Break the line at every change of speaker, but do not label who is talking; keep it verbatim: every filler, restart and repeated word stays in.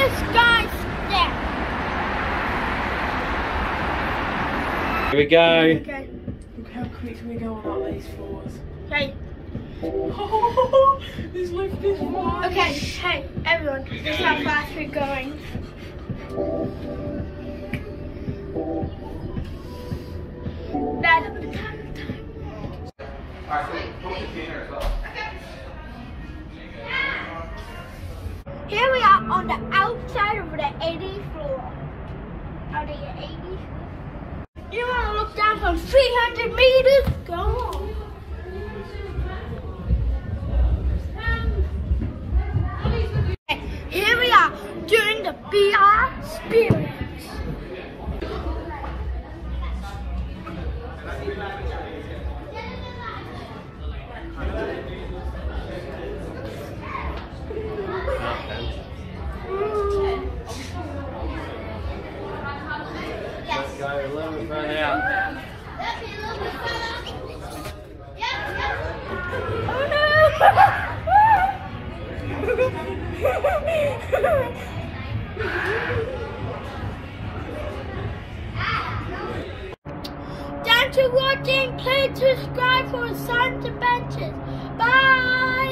Eureka Skydeck.
Here we go.
Okay.
Look how quick we go on up these floors.
Okay.
Oh, this lift is wide.
Okay, hey, everyone, this is how fast we're going. That's the time. Here we are on the outside of the eightieth floor. Are they eighty? You want to look down from three hundred meters? Go on. Here we are doing the B R experience.
Let's go a little bit further out.
Oh no! Thanks for watching. Please subscribe for Science Adventures. Bye!